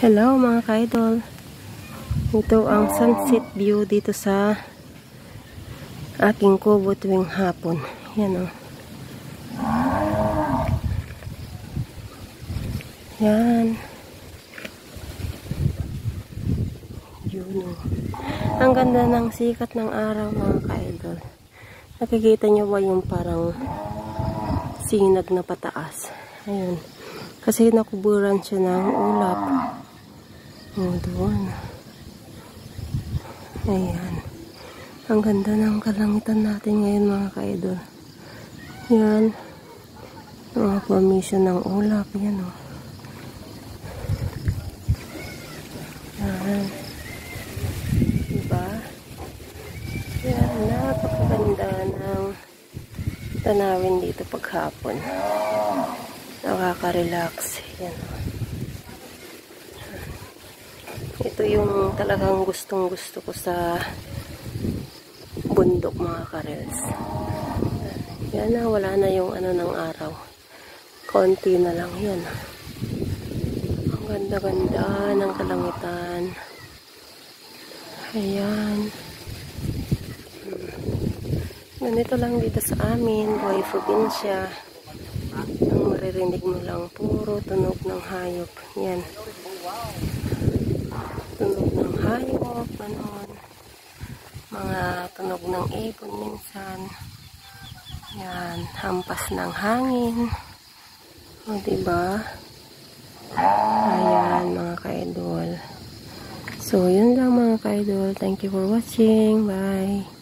Hello mga ka-idol. Ito ang sunset view dito sa aking kubo tuwing hapon. Yan o. Yan. Yun o. Ang ganda ng sikat ng araw mga ka-idol. Nakikita nyo ba yung parang sinag na pataas? Ayun. Kasi nakuburan siya ng ulap. O, doon. Ayan. Ang ganda ng kalangitan natin ngayon mga ka-idol. Yan. Mga formation ng ulap. Yan o. Yan. Diba? Yan. Napakaganda ng tanawin dito paghapon. Nakaka-relax. Yan o. Ito yung talagang gustong-gusto ko sa bundok mga karels. Yan na, wala na yung ano ng araw. Konti na lang yan. Ang ganda-ganda ng kalangitan. Ayan. Ganito lang dito sa amin, buhay probinsya. Ang maririnig mo lang, puro tunog ng hayop. Yan. Tunog ng hayop, ganon. Mga tunog ng ibon minsan. Yan, hampas ng hangin. O, diba? Ayan, mga ka-idol. So, yun lang mga ka-idol. Thank you for watching. Bye!